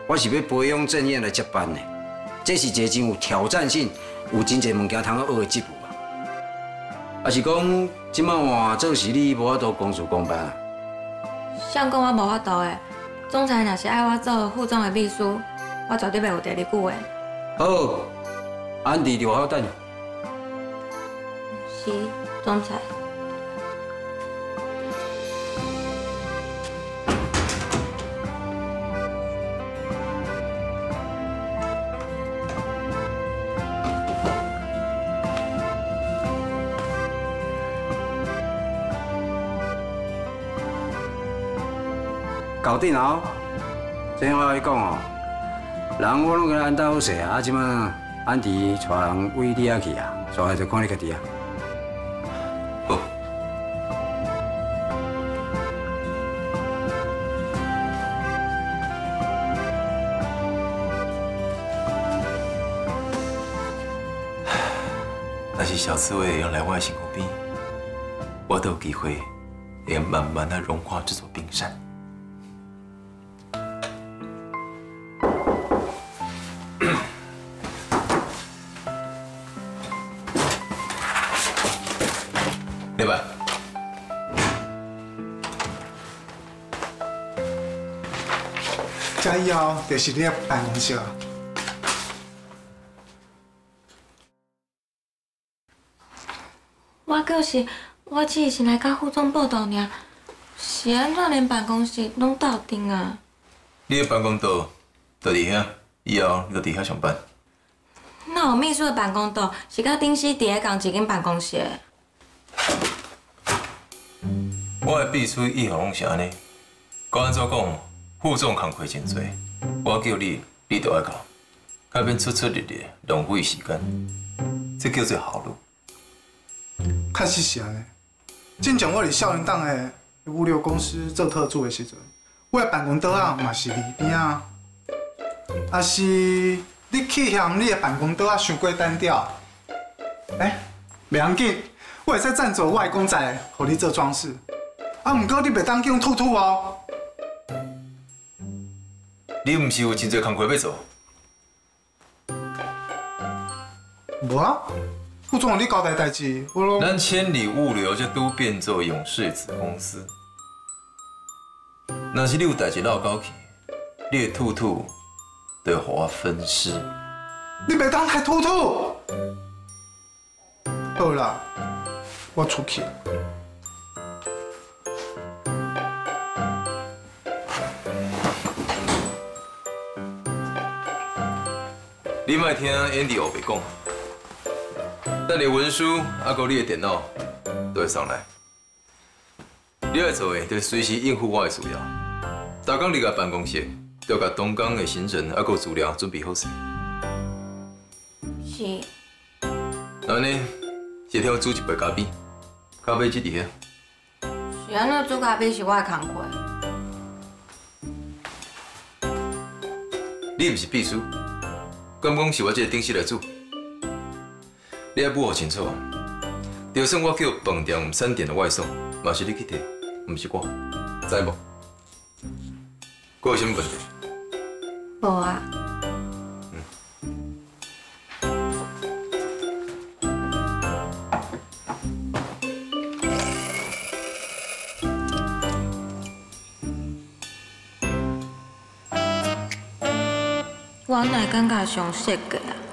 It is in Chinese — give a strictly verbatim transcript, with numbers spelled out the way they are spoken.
我是要培养正燕来接班的，这是一个真有挑战性、有真侪物件通学的职务啊。还是讲，即摆换做是你无法度公事公办啊？ 谁讲我无法度的？总裁若是爱我做副总的秘书，我绝对袂有第二句的。 好，安迪就好等。 是，总裁。 搞定后，真话来讲哦，人我拢甲安搭好势啊，啊，即摆安迪带人为你遐去啊，所以就看你家己啊。 好。若是小刺猬要来我的身躯边，我都有机会会慢慢的融化这座冰山。 李白， 这以后就是你的办公室啊。 我可是我只是来甲副总报道尔，是安怎连办公室拢斗阵啊？ 你的办公桌就伫遐，以后你就伫遐上班。 那有秘书的办公桌是甲顶司伫咧共一间办公室的。 我的秘书以后拢是安尼，讲安怎讲，副总工课真多，我叫你，你就爱搞，较免出出入入，浪费时间，这叫做效率。 确实是安尼。进前我伫少年党的物流公司做特助的时阵，我的办公桌啊嘛是里边啊，啊是你去嫌你的办公桌啊伤过单调，哎，袂要紧，我会使赞助我的公仔，互你做装饰。 啊，毋过你袂当叫用吐吐哦。 你毋是有真侪工课要做？ 无啊，副总，你交代代志，我拢。 咱千里物流就都变做勇士子公司。若是你有代志闹交去，你的吐吐就要互我分尸。 你袂当还吐吐。好啦，我出去。 你莫听 Andy 后白讲，等你文书啊，搁你的电脑都会上来。你要做的就是随时应付我的需要。逐工入个办公室，就甲东港的行程啊，搁资料准备好势。 是。 安尼，一天煮一杯咖啡，咖啡机伫遐。 是安怎煮咖啡是我的工课。 你毋是秘书。 敢讲是我这个顶司来煮，你要把握清楚。就算我叫饭店、闪电的外送，嘛是你去提，毋是我，知无？还有什么问题？ 无啊。我哪感觉上熟个啊？